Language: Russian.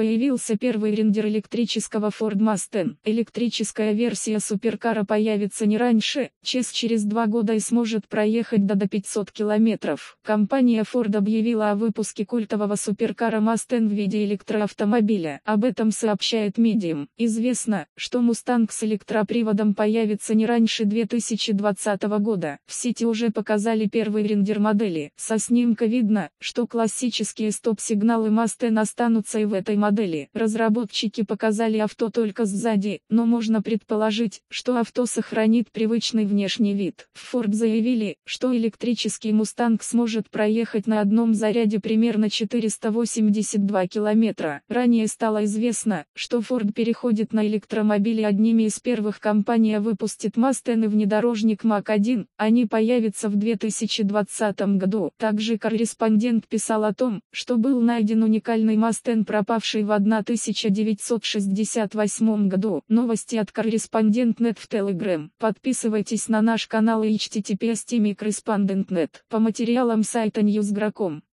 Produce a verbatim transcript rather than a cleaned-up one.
Появился первый рендер электрического Ford Mustang. Электрическая версия суперкара появится не раньше, чем через два года и сможет проехать до до пятисот километров. Компания Ford объявила о выпуске культового суперкара Mustang в виде электроавтомобиля. Об этом сообщает Medium. Известно, что Mustang с электроприводом появится не раньше две тысячи двадцатого года. В сети уже показали первый рендер модели. Со снимка видно, что классические стоп-сигналы Mustang останутся и в этой модели. Разработчики показали авто только сзади, но можно предположить, что авто сохранит привычный внешний вид. В Ford заявили, что электрический Mustang сможет проехать на одном заряде примерно четыреста восемьдесят два километра. Ранее стало известно, что Ford переходит на электромобили. Одними из первых компания выпустит Mustang и внедорожник Мак один, они появятся в две тысячи двадцатом году. Также корреспондент писал о том, что был найден уникальный Mustang, пропавший в тысяча девятьсот шестьдесят восьмом году. Новости от корреспондент точка нет в Telegram. Подписывайтесь на наш канал и эйч ти ти пи эс точка корреспондент точка нет по материалам сайта ньюс точка гра точка ком.